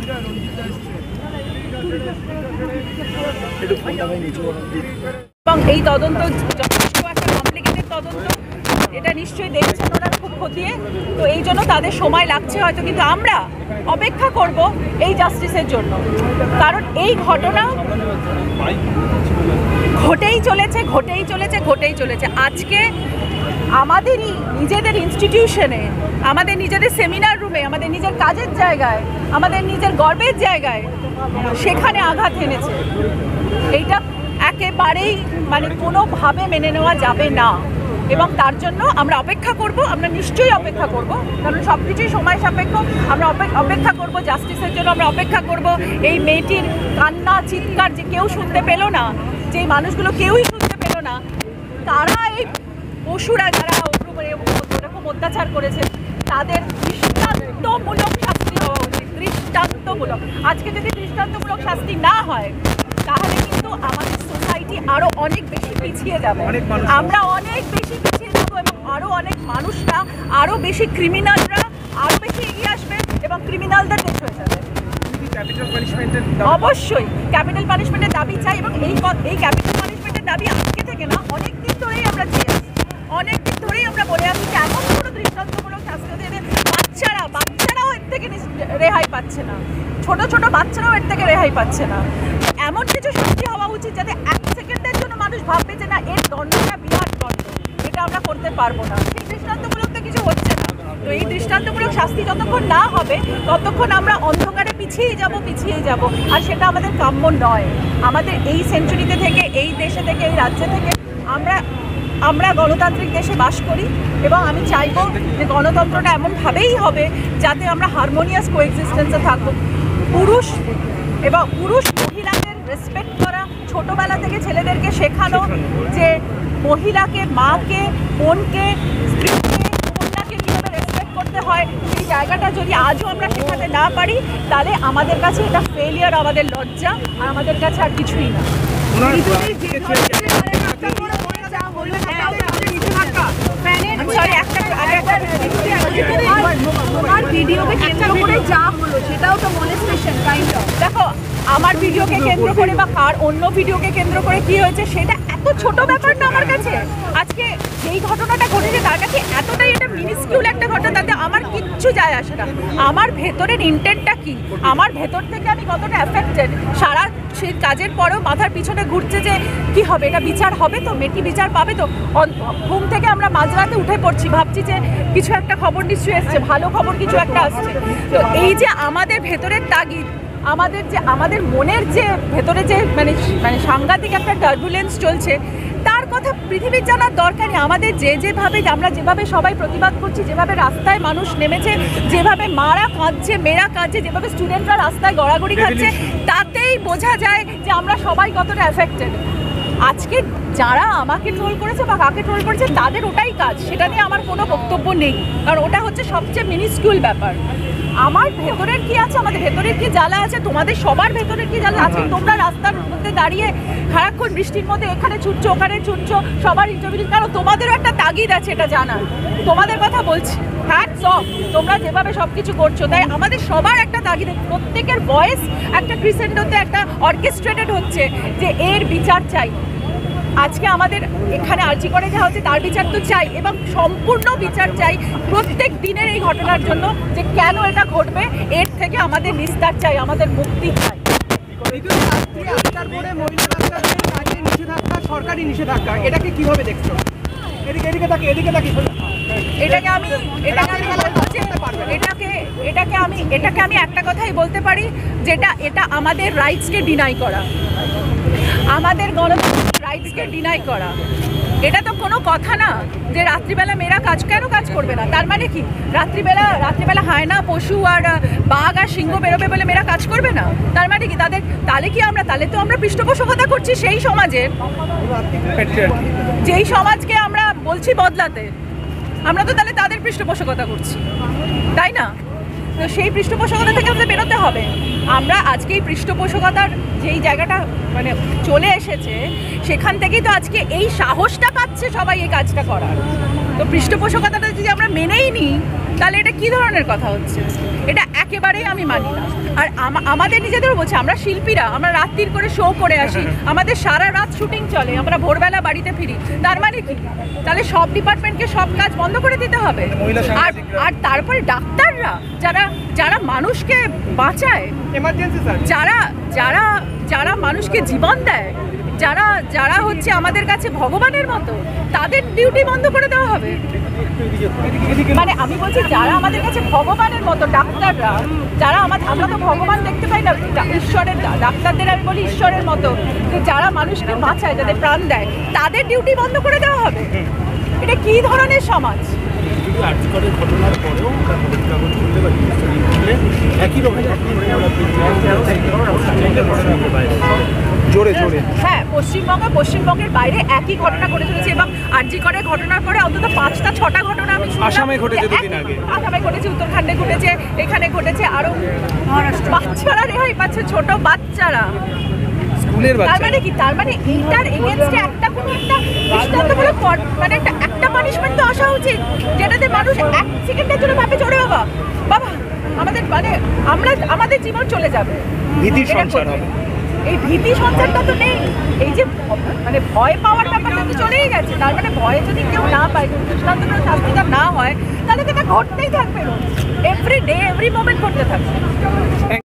এবং এই তদন্ত যথেষ্ট একটা কমপ্লিকেটেড তদন্ত, এটা নিশ্চয়ই দেখছেন ওনারা খুব খতিয়ে, তো এই জন্য তাদের সময় লাগছে হয়তো, কিন্তু আমরা অপেক্ষা করব এই জাস্টিসের জন্য। কারণ এই ঘটনা ঘটেই চলেছে। আজকে আমাদেরই নিজেদের ইনস্টিটিউশনে, আমাদের নিজেদের সেমিনার রুমে, আমাদের নিজের কাজের জায়গায়, আমাদের নিজের গর্বের জায়গায় সেখানে আঘাত এনেছে। এইটা একেবারেই কোনোভাবে মেনে নেওয়া যাবে না, এবং তার জন্য আমরা অপেক্ষা করব, আমরা নিশ্চয়ই অপেক্ষা করব, কারণ সব কিছুই সময় সাপেক্ষ। আমরা অপেক্ষা করব জাস্টিসের জন্য, আমরা অপেক্ষা করব এই মেয়েটির কান্না চিৎকার যে কেউ শুনতে পেল না, যে মানুষগুলো কেউই শুনতে পেল না, তারা এই পশুরা যারা এরকম অত্যাচার করেছে তাদের দৃষ্টান্তমূলক শাস্তি হওয়া উচিত, দৃষ্টান্তমূলক। আজকে যদি দৃষ্টান্তমূলক শাস্তি না হয় তাহলে কিন্তু আমাদের সোসাইটি আরো অনেক বেশি পিছিয়ে যাবে, আমরা অনেক বেশি পিছিয়ে যাবো, এবং আরো অনেক মানুষরা, আরো বেশি ক্রিমিনালরা আরো বেশি এগিয়ে আসবে এবং ক্রিমিনালদের দেশ হয়ে যাবে। অবশ্যই ক্যাপিটাল পানিশমেন্টের দাবি চাই, এবং এই ক্যাপিটাল পানিশমেন্টের দাবি আজকে থেকে না, অনেকদিন ধরেই আমরা চেয়ে আসছি, অনেকদিন ধরেই আমরা বলে আসছি যে এমন কোনো দৃষ্টান্তমূলক শাস্তি হতে হবে। বাচ্চারাও এর থেকে রেহাই পাচ্ছে না, ছোট ছোট বাচ্চারাও এর থেকে রেহাই পাচ্ছে না। এমন কিছু শাস্তি হওয়া উচিত যাতে এক সেকেন্ডের জন্য মানুষ ভাববে যে না, এর দণ্ডটা বিরাট দণ্ড, এটা আমরা করতে পারবো না। সেই দৃষ্টান্তমূলক তো কিছু হচ্ছে না। তো এই দৃষ্টান্তমূলক শাস্তি যতক্ষণ না হবে ততক্ষণ আমরা অন্ধকারে পিছিয়ে যাব, আর সেটা আমাদের কাম্য নয়। আমাদের এই সেঞ্চুরিতে থেকে, এই দেশে থেকে, এই রাজ্যে থেকে আমরা গণতান্ত্রিক দেশে বাস করি, এবং আমি চাইবো যে গণতন্ত্রটা এমনভাবেই হবে যাতে আমরা হারমোনিয়াস কোএক্সিস্টেন্সে থাকবো। পুরুষ মহিলাদের রেসপেক্ট করা, ছোটবেলা থেকে ছেলেদেরকে শেখানো যে মহিলাকে, মাকে, বোনকে, স্ত্রীকে, কন্যাকে কীভাবে রেসপেক্ট করতে হয়, সেই জায়গাটা যদি আজও আমরা শেখাতে না পারি তাহলে আমাদের কাছে এটা ফেলিয়ার, আমাদের লজ্জা, আর আমাদের কাছে আর কিছুই না। দেখো, আমার ভিডিওকে কেন্দ্র করে বা কার অন্য ভিডিওকে কেন্দ্র করে কি হয়েছে সেটা এত ছোট ব্যাপার না আমার কাছে। আজকে যেই ঘটনাটা ঘটেছে তার কাছে এতটাই এটা মিনিস্কিউল একটা ঘটনা, তাতে আমার কিচ্ছু যায় আসে না। আমার ভেতরের ইন্টেন্টটা কি, আমার ভেতর থেকে আমি কতটা অ্যাফেক্টেড, সারা সেই কাজের পরেও মাথার পিছনে ঘুরছে যে কি হবে, এটা বিচার হবে তো, মেয়েটি বিচার পাবে তো। ঘুম থেকে আমরা মাঝরাতে উঠে পড়ছি, ভাবছি যে কিছু একটা খবর নিশ্চয়ই এসছে, ভালো খবর কিছু একটা আসছে। তো এই যে আমাদের ভেতরের তাগিদ, আমাদের মনের যে ভেতরে যে মানে সাংঘাতিক একটা টার্বুলেন্স চলছে, তার কথা পৃথিবীর জানার দরকার নেই। আমাদের আমরা যেভাবে সবাই প্রতিবাদ করছি, যেভাবে রাস্তায় মানুষ নেমেছে, যেভাবে মারা কাঁদছে, মেয়েরা কাঁদছে, যেভাবে স্টুডেন্টরা রাস্তায় গড়াগড়ি খাচ্ছে, তাতেই বোঝা যায় যে আমরা সবাই কতটা অ্যাফেক্টেড। আজকে যারা আমাকে ট্রোল করেছে বা কাকে ট্রোল করেছে তাদের ওটাই কাজ, সেটা নিয়ে আমার কোনো বক্তব্য নেই, কারণ ওটা হচ্ছে সবচেয়ে মিনিস্কিউল ব্যাপার। আমার ভেতরের কি আছে, আমাদের ভেতরের কি জ্বালা আছে, তোমাদের সবার ভেতরের কি জ্বালা আছে। তোমরা রাস্তার মধ্যে দাঁড়িয়ে সারাক্ষণ বৃষ্টির মধ্যে এখানে ছুটছো, ওখানে ছুটছো, সবার ইন্টারভিউ, কারণ তোমাদেরও একটা তাগিদ আছে, এটা জানার। তোমাদের কথা বলছি, হ্যাটস অফ, তোমরা যেভাবে সব কিছু করছো। তাই আমাদের সবার একটা তাগিদ, প্রত্যেকের ভয়েস একটা ক্রিসেন্ডোতে একটা অর্কেস্ট্রেটেড হচ্ছে যে এর বিচার চাই। আজকে আমাদের এখানে আর্জি করে যা হচ্ছে তার বিচার তো চাই, এবং সম্পূর্ণ বিচার চাই প্রত্যেক দিনের এই ঘটনার জন্য, যে কেন এটা ঘটবে, এর থেকে আমাদের নিস্তার চাই, আমাদের মুক্তি চাই। সরকারি নিষেধাজ্ঞা, এটাকে কিভাবে দেখছো? এটাকে আমি একটা কথাই বলতে পারি, যেটা এটা আমাদের রাইটসকে ডিনাই করা, আমাদের গণতন্ত্রের রাইটসকে ডিনাই করা। এটা তো কোনো কথা না যে রাত্রিবেলা মেয়েরা কেন কাজ করবে না। তার মানে কি রাত্রিবেলা হায়না, পশু আর বাঘ আর সিংহ বেরোবে বলে মেয়েরা কাজ করবে না? তার মানে কি তাহলে তো আমরা পৃষ্ঠপোষকতা করছি সেই সমাজের, যেই সমাজকে আমরা বলছি বদলাতে, আমরা তো তাহলে তাদের পৃষ্ঠপোষকতা করছি, তাই না? তো সেই পৃষ্ঠপোষকতা থেকে আমাদের বেরোতে হবে। আমরা আজকে এই পৃষ্ঠপোষকতার যেই জায়গাটা চলে এসেছে, সেখান থেকেই তো আজকে এই সাহসটা পাচ্ছে সবাই এই কাজটা করার। তো পৃষ্ঠপোষকতাটা যদি আমরা মেনেই নিই তাহলে এটা কি ধরনের কথা হচ্ছে? এটা একেবারেই আমি মানি না। আর আমাদের নিজেদেরও বলছে, আমরা শিল্পীরা, আমরা রাত্রির করে শো করে আসি, আমাদের সারা রাত শুটিং চলে, আমরা ভোরবেলা বাড়িতে ফিরি। তার মানে কি? তাহলে সব ডিপার্টমেন্টকে সব কাজ বন্ধ করে দিতে হবে? আর তারপরে ডাক্তাররা যারা মানুষকে বাঁচায়, এমার্জেন্সি স্যার, যারা মানুষকে জীবন দেয়, যারা হচ্ছে আমাদের কাছে ভগবানের মতো, তাদের ডিউটি বন্ধ করে দেওয়া হবে? মানে আমি বলছি, যারা আমাদের কাছে ভগবানের মতো, ডাক্তাররা, আমরা তো ভগবান দেখতে পাই না, ঈশ্বরের, ডাক্তারদের আমি বলি ঈশ্বরের মতো, যে যারা মানুষকে বাঁচায়, যাদের প্রাণ দেয়, তাদের ডিউটি বন্ধ করে দেওয়া হবে? এটা কি ধরনের সমাজ? ঘটনার পরেও একই রকম জোরে জোরে হ্যাঁ, পশ্চিমবঙ্গের বাইরে একই ঘটনা ঘটে চলেছে, এবং আরজি করের ঘটনার পরে অন্তত 5-6টা ঘটনা আমি শুনলাম। আসামে ঘটেছে দুদিন আগে, আসামে ঘটেছে, উত্তরাখণ্ডে ঘটেছে, এখানে ঘটেছে, আরো বাচ্চারা রেহাই পাচ্ছে, ছোট বাচ্চারা, স্কুলের তার বাচ্চা। মানে কি? তার মানে এইটার এগেইনস্টে একটা কোনো একটা দৃষ্টান্তমূলক মানে একটা পানিশমেন্ট তো আসা উচিত, যেটাতে মানুষ এক সেকেন্ডের জন্য ভাবে, চলে বাবা আমাদের মানে আমাদের জীবন চলে যাবে, ভীতির সঞ্চার হবে। এই ভীতি সঞ্চারটা তো নেই। এই যে মানে ভয় পাওয়ার ব্যাপারটা তো চলেই গেছে। তার মানে ভয়ে যদি কেউ না পায়, দৃষ্টান্তমূলক শাস্তিটা না হয়, তাহলে তো এটা ঘটতেই থাকবে, এভরি ডে এভরি মোমেন্ট ঘটতে থাকবে।